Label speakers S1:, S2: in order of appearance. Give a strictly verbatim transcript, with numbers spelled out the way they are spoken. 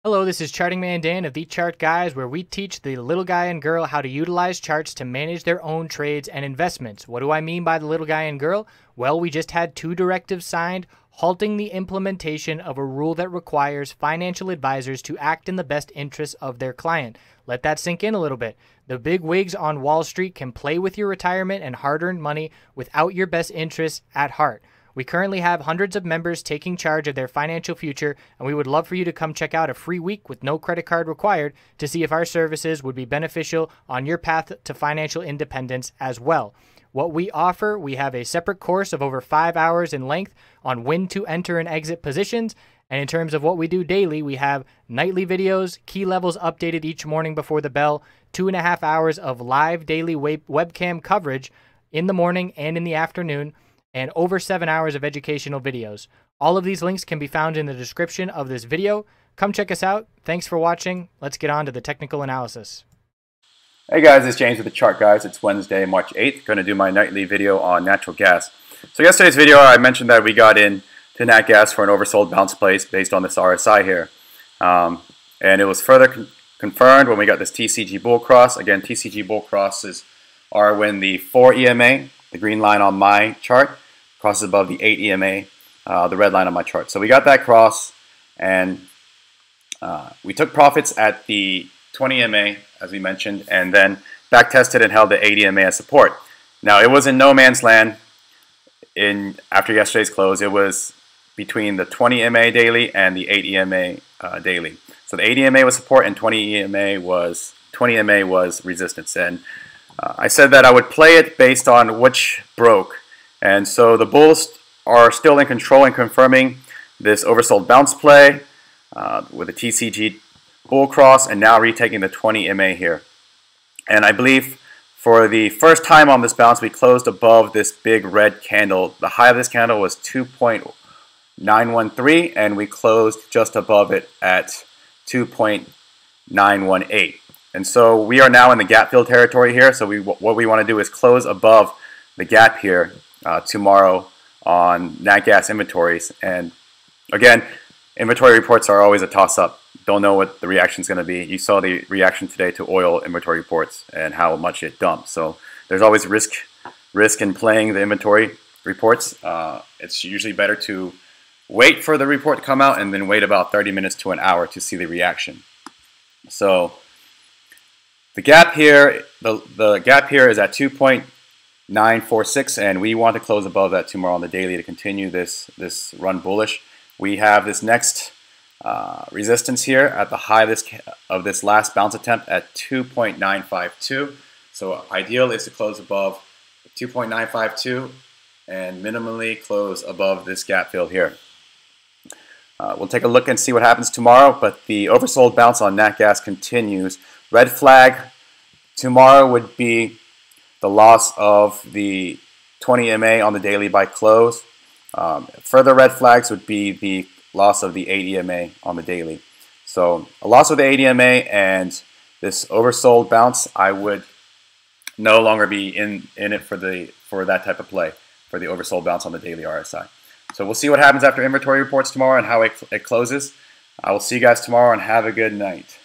S1: Hello, this is Charting Man Dan of The Chart Guys, where we teach the little guy and girl how to utilize charts to manage their own trades and investments. What do I mean by the little guy and girl? Well, we just had two directives signed halting the implementation of a rule that requires financial advisors to act in the best interests of their client. Let that sink in a little bit. The big wigs on Wall Street can play with your retirement and hard-earned money without your best interests at heart. We currently have hundreds of members taking charge of their financial future, and we would love for you to come check out a free week with no credit card required to see if our services would be beneficial on your path to financial independence as well. What we offer, we have a separate course of over five hours in length on when to enter and exit positions. And in terms of what we do daily, we have nightly videos, key levels updated each morning before the bell, two and a half hours of live daily web webcam coverage in the morning and in the afternoon, and over seven hours of educational videos. All of these links can be found in the description of this video. Come check us out. Thanks for watching. Let's get on to the technical analysis.
S2: Hey guys, it's James with The Chart Guys. It's Wednesday, March eighth. Going to do my nightly video on natural gas. So yesterday's video, I mentioned that we got in to nat gas for an oversold bounce place based on this R S I here. Um, and it was further con confirmed when we got this T C G bull cross. Again, T C G bull crosses are when the four E M A, the green line on my chart, crosses above the eight E M A, uh, the red line on my chart. So we got that cross, and uh, we took profits at the twenty E M A, as we mentioned, and then back tested and held the eight E M A as support. Now, it was in no man's land in after yesterday's close. It was between the twenty E M A daily and the eight E M A uh, daily. So the eight E M A was support, and twenty E M A was twenty E M A was resistance. And uh, I said that I would play it based on which broke. And so the bulls are still in control and confirming this oversold bounce play uh, with the T C G bull cross, and now retaking the twenty E M A here. And I believe for the first time on this bounce, we closed above this big red candle. The high of this candle was two point nine one three, and we closed just above it at two point nine one eight. And so we are now in the gap fill territory here. So we, what we want to do is close above the gap here uh, tomorrow on nat gas inventories. And again, inventory reports are always a toss-up. Don't know what the reaction is going to be. You saw the reaction today to oil inventory reports and how much it dumped. So there's always risk risk in playing the inventory reports. Uh, it's usually better to wait for the report to come out and then wait about thirty minutes to an hour to see the reaction. So the gap here, the, the gap here is at two point nine four six, and we want to close above that tomorrow on the daily to continue this, this run bullish. We have this next uh, resistance here at the high of this, of this last bounce attempt at two point nine five two. So ideal is to close above two point nine five two and minimally close above this gap fill here. Uh, we'll take a look and see what happens tomorrow, but the oversold bounce on nat gas continues. Red flag tomorrow would be the loss of the twenty E M A on the daily by close. Um, further red flags would be the loss of the eight E M A on the daily. So a loss of the eight E M A and this oversold bounce, I would no longer be in, in it for, the, for that type of play, for the oversold bounce on the daily R S I. So we'll see what happens after inventory reports tomorrow and how it, it closes. I will see you guys tomorrow, and have a good night.